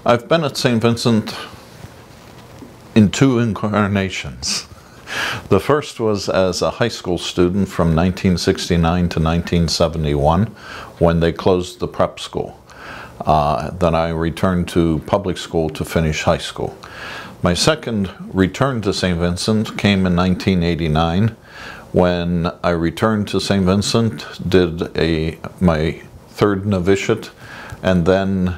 I've been at St. Vincent in two incarnations. The first was as a high school student from 1969 to 1971 when they closed the prep school. Then I returned to public school to finish high school. My second return to St. Vincent came in 1989 when I returned to St. Vincent, did my third novitiate, and then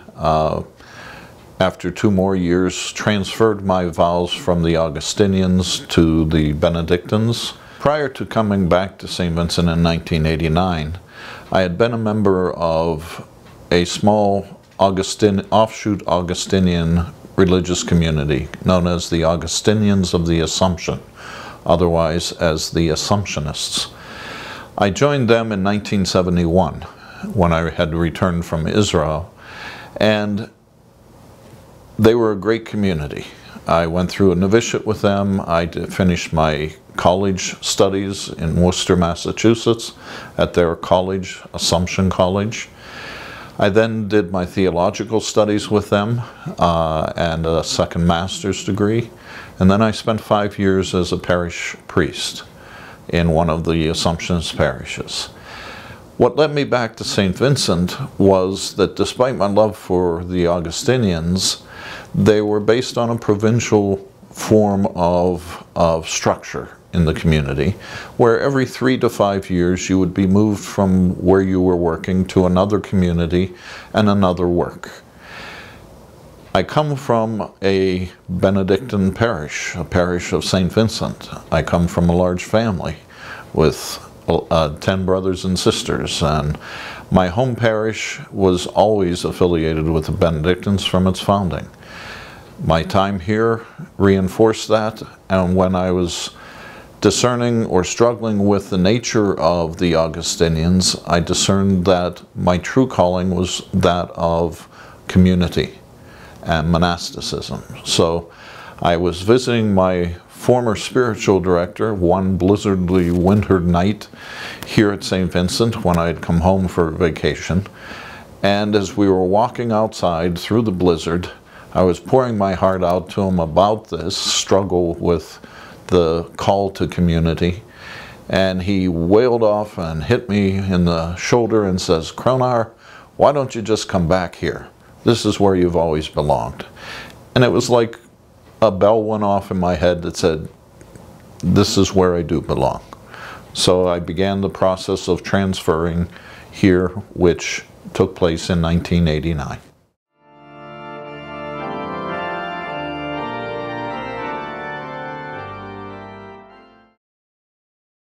after 2 more years, transferred my vows from the Augustinians to the Benedictines. Prior to coming back to St. Vincent in 1989, I had been a member of a small offshoot Augustinian religious community known as the Augustinians of the Assumption, otherwise as the Assumptionists. I joined them in 1971 when I had returned from Israel, and they were a great community. I went through a novitiate with them. I finished my college studies in Worcester, Massachusetts at their college, Assumption College. I then did my theological studies with them and a second master's degree. And then I spent 5 years as a parish priest in one of the Assumptionist parishes. What led me back to St. Vincent was that despite my love for the Augustinians, they were based on a provincial form of structure in the community, where every 3 to 5 years you would be moved from where you were working to another community and another work. I come from a Benedictine parish, a parish of St. Vincent. I come from a large family with 10 brothers and sisters, and my home parish was always affiliated with the Benedictines from its founding. My time here reinforced that, and when I was discerning or struggling with the nature of the Augustinians, I discerned that my true calling was that of community and monasticism. So I was visiting my former spiritual director one blizzardly winter night here at St. Vincent when I had come home for vacation, and as we were walking outside through the blizzard, I was pouring my heart out to him about this struggle with the call to community, and he wailed off and hit me in the shoulder and says, "Cronauer, why don't you just come back here? This is where you've always belonged." And it was like a bell went off in my head that said, this is where I do belong. So I began the process of transferring here, which took place in 1989.